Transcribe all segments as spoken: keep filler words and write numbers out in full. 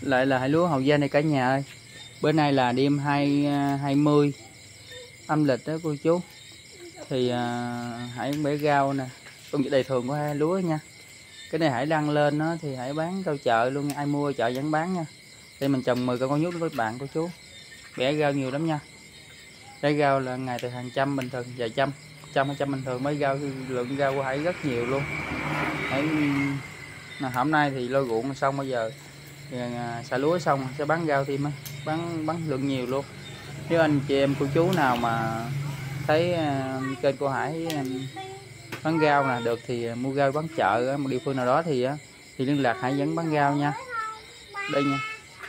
Lại là hạt lúa Hậu Giang này cả nhà ơi. Bữa nay là đêm hai hai mươi âm lịch đó cô chú. Thì à, Hải bẻ rau nè, công việc đầy thường của hai lúa nha. Cái này Hải đăng lên đó thì Hải bán rau chợ luôn, ai mua ở chợ vẫn bán nha. Đây mình trồng mười con nhút với bạn cô chú. Bẻ rau nhiều lắm nha. Bẻ rau là ngày từ hàng trăm bình thường, vài trăm, trăm hai trăm bình thường, mấy rau lượng rau của Hải rất nhiều luôn. Hải hôm nay thì lôi ruộng xong bây giờ xả lúa xong sẽ bán rau thêm á, bán bán lượng nhiều luôn. Nếu anh chị em cô chú nào mà thấy uh, kênh của Hải um, bán rau nè được thì mua rau bán chợ ở một địa phương nào đó thì uh, thì liên lạc Hải vẫn bán rau nha. Đây nha.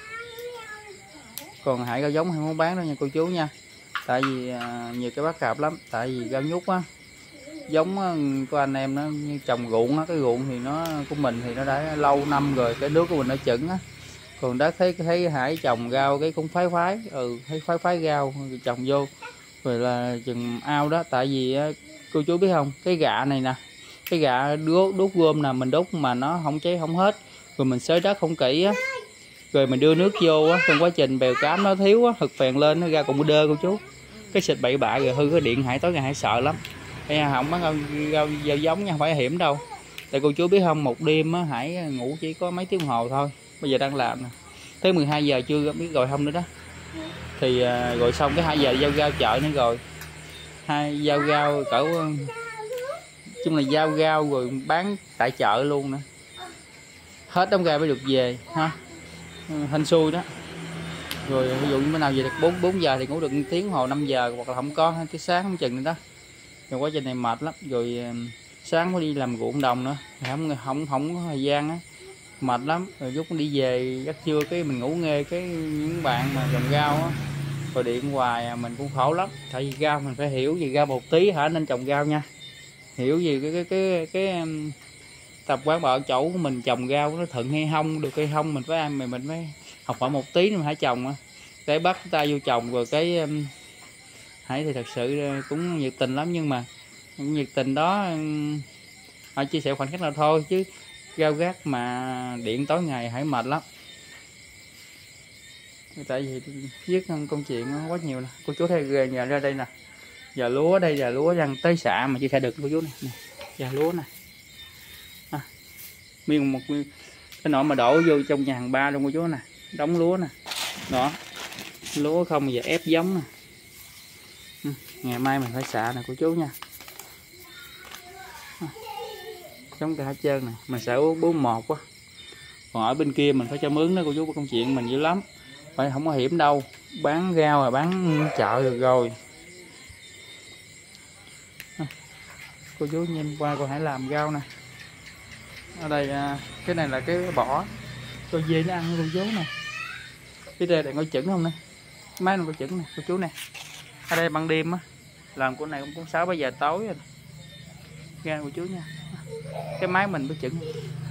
Còn Hải rau giống không muốn bán đâu nha cô chú nha. Tại vì uh, nhiều cái bắt cạp lắm, tại vì rau nhút á, giống uh, của anh em nó như trồng ruộng á, cái ruộng thì nó của mình thì nó đã lâu năm rồi, cái nước của mình nó chững á. Còn đã thấy thấy Hải trồng rau cái cũng phái phái, ừ thấy phái phái rau trồng vô rồi là chừng ao đó. Tại vì cô chú biết không, cái gạ này nè, cái gạ đốt đốt gom nè, mình đốt mà nó không cháy không hết, rồi mình xới đất không kỹ á, rồi mình đưa nước vô á, trong quá trình bèo cám nó thiếu á, hực phèn lên nó ra cùng đơ cô chú. Cái xịt bậy bạ rồi hư cái điện Hải, tối ngày Hải sợ lắm. Hay không bán rau, rau, rau giống nha, không phải hiểm đâu. Tại cô chú biết không, một đêm á Hải ngủ chỉ có mấy tiếng đồng hồ thôi, bây giờ đang làm nè, tới mười hai giờ chưa biết gọi không nữa đó. Thì à, gọi xong cái hai giờ giao rau chợ nữa rồi, hai giao rau cỡ chung là giao rau rồi bán tại chợ luôn nữa, hết đóng rau mới được về ha, hên xui đó. Rồi ví dụ như bữa nào về được bốn bốn giờ thì ngủ được tiếng hồ năm giờ, hoặc là không có tới sáng không chừng nữa đó. Rồi quá trình này mệt lắm, rồi sáng mới đi làm ruộng đồng nữa, không không không có thời gian á, mệt lắm. Rồi lúc đi về giấc trưa cái mình ngủ nghe cái những bạn mà trồng rau á rồi điện hoài à, mình cũng khổ lắm. Tại vì rau mình phải hiểu gì rau một tí hả nên trồng rau nha, hiểu gì cái cái cái cái, cái tập quán bảo chỗ của mình trồng rau nó thuận hay không, được hay không, mình phải ăn mình mình phải học hỏi một tí nữa hãy trồng á, cái bắt ta vô trồng. Rồi cái Hải thì thật sự cũng nhiệt tình lắm, nhưng mà nhiệt tình đó họ chia sẻ khoảnh khắc nào thôi, chứ rau gác mà điện tối ngày Hải mệt lắm. Tại vì viết công chuyện quá nhiều nè. Cô chú thấy ghê, nhà ra đây nè, giờ lúa đây, giờ lúa đang tới xạ mà chia sẻ được cô chú này, giờ lúa nè à, miếng một cái nỗi mà đổ vô trong nhà hàng ba luôn cô chú nè, đóng lúa nè đó, lúa không giờ ép giống nè. Ừ, ngày mai mình phải xạ nè cô chú nha, giống cả hết trơn nè, mình xạ bốn một quá. Còn ở bên kia mình phải cho mướn đó cô chú, công chuyện mình dữ lắm, phải không có hiểm đâu, bán rau là bán chợ được rồi. À, cô chú nhìn qua cô Hải làm rau nè. Ở đây cái này là cái bỏ cho dê nó ăn cô chú nè. Cái đây này có chững không nè, máy nó có chững nè cô chú nè. Ở đây ban đêm á làm của này cũng sáu bảy giờ tối rồi ra cô chú nha, cái máy mình có chững.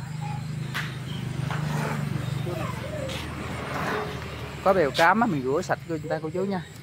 Có bèo cám á, mình rửa sạch cho người ta cô chú nha.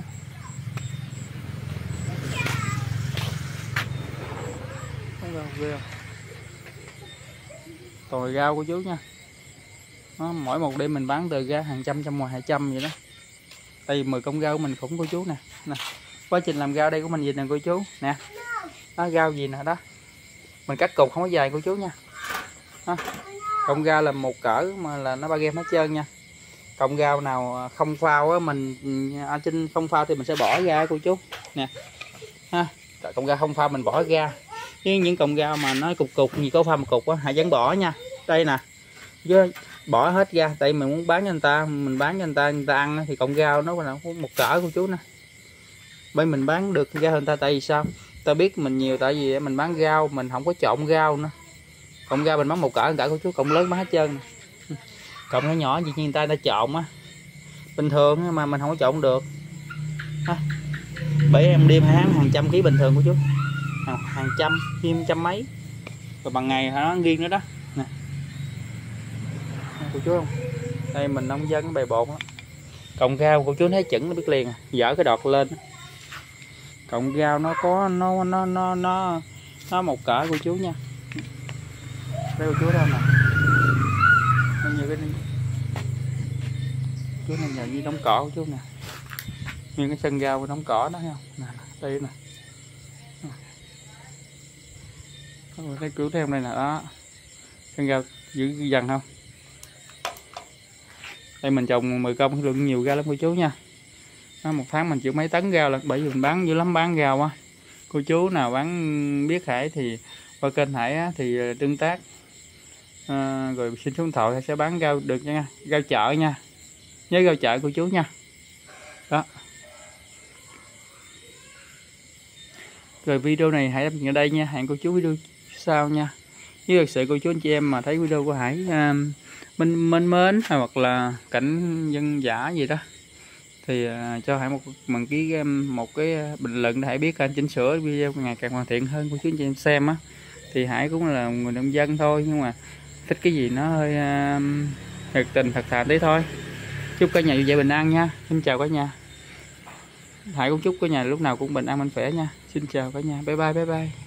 Tồi rau cô chú nha. Đó, mỗi một đêm mình bán từ ra hàng trăm, trăm ngoài hai trăm vậy đó. Đây mười công rau của mình khủng cô chú nè. Nè. Quá trình làm rau đây của mình gì nè cô chú nè. Đó, rau gì nè đó. Mình cắt cục không có dài cô chú nha. Đó. Công rau là một cỡ mà là nó ba gram hết trơn nha. Cọng rau nào không phao á mình ở trên không phao thì mình sẽ bỏ ra cô chú nè ha. Cọng rau không phao mình bỏ ra, nhưng những cọng rau mà nó cục cục gì có phao một cục á Hải vẫn bỏ nha. Đây nè, chứ bỏ hết ra, tại mình muốn bán cho người ta, mình bán cho người ta người ta ăn thì cọng rau nó là một cỡ cô chú nè. Bởi mình bán được ra hơn ta, tại vì sao ta biết mình nhiều, tại vì mình bán rau mình không có trộn rau nữa. Cọng rau mình bán một cỡ cỡ cô chú, cọng lớn bán hết trơn nè. Cộng nó nhỏ gì như người ta đã trộn á, bình thường mà mình không có trộn được. Bởi em đêm hàng hàng trăm ký bình thường của chú, hàng, hàng trăm, thêm trăm mấy, rồi bằng ngày nó riêng nữa đó nè cô chú không. Đây mình nông dân cái bề bột đó. Cọng rau cô chú thấy chững nó biết liền à, dở cái đọt lên. Cọng rau nó có nó nó nó nó nó một cỡ cô chú nha. Đây cô chú đâu nè, như cái Chú này nhờ như đống cỏ của chú nè, nguyên cái sân rau đống cỏ đó thấy không nè, đây nè, thấy cứu thêm đây nè đó, sân rau giữ dần không. Đây mình trồng mười công lượng nhiều rau lắm cô chú nha. Đó, một tháng mình chịu mấy tấn rau là bởi vì mình bán dữ lắm, bán rau á. Cô chú nào bán biết Hải thì qua kênh Hải á, thì tương tác à, rồi xin số điện thoại sẽ bán rau được nha, rau chợ nha, nhớ rau chợ cô chú nha. Đó. Rồi video này Hải làm ở đây nha, hẹn cô chú video sau nha. Nếu thật sự cô chú anh chị em mà thấy video của Hải uh, mình mến mến hoặc là cảnh dân dã gì đó thì uh, cho Hải một bằng cái um, một cái bình luận để Hải biết anh chỉnh sửa video ngày càng hoàn thiện hơn cô chú anh chị em xem á. Thì Hải cũng là người nông dân thôi, nhưng mà thích cái gì nó hơi uh, thực tình thật thà đấy thôi. Chúc cả nhà vui vẻ bình an nha. Xin chào cả nhà. Hải cũng chúc cả nhà lúc nào cũng bình an mạnh khỏe nha. Xin chào cả nhà. Bye bye bye bye.